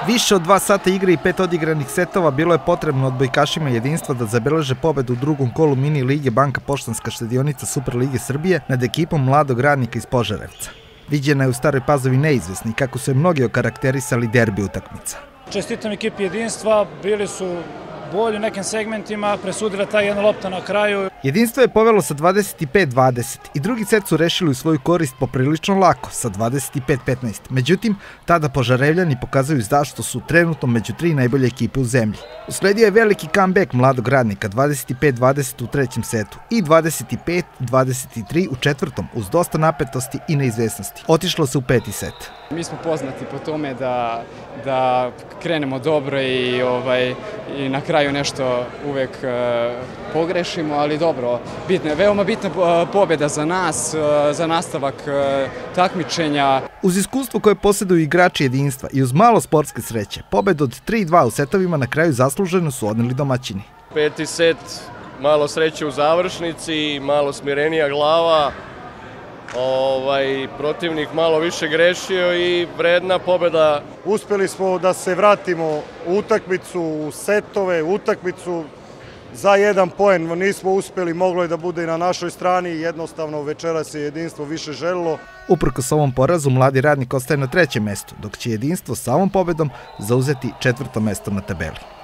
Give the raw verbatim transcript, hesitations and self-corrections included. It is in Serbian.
Više od dva sata igre i pet odigranih setova bilo je potrebno odbojkašima Jedinstva da zabeleže pobedu u drugom kolu mini lige Banka Poštanska štedionica Super lige Srbije nad ekipom mladog Radnika iz Požarevca. Viđena je u Staroj Pazovi neizvesni kako su je mnogi okarakterisali derbi utakmica. Čestitam ekipi Jedinstva, bili su bolji u nekim segmentima, presudila ta jedna lopta na kraju. Jedinstvo je povelo sa dvadeset pet dvadeset i drugi set su rešili u svoju korist poprilično lako, sa dvadeset pet petnaest. Međutim, tada Požarevljani pokazuju zašto su trenutno među tri najbolje ekipe u zemlji. Usledio je veliki comeback mladog Radnika, dvadeset pet dvadeset u trećem setu i dvadeset pet dvadeset tri u četvrtom, uz dosta napetosti i neizvesnosti. Otišlo se u peti set. Mi smo poznati po tome da, da krenemo dobro i, ovaj, i na kraju nešto uvek uh, pogrešimo, ali dobro, bitna je, veoma bitna uh, pobjeda za nas, uh, za nastavak uh, takmičenja. Uz iskustvo koje posjeduju igrači Jedinstva i uz malo sportske sreće, pobedu od tri dva u setovima na kraju zasluženo su odneli domaćini. Peti set, malo sreće u završnici, malo smirenija glava. Ovaj, protivnik malo više grešio i vredna pobjeda. Uspjeli smo da se vratimo u utakmicu, u setove, u utakmicu za jedan poen. Nismo uspjeli, moglo je da bude i na našoj strani, jednostavno večeras je Jedinstvo više želilo. Uprkos ovom porazu, mladi Radnik ostaje na trećem mestu, dok će Jedinstvo sa ovom pobedom zauzeti četvrto mesto na tabeli.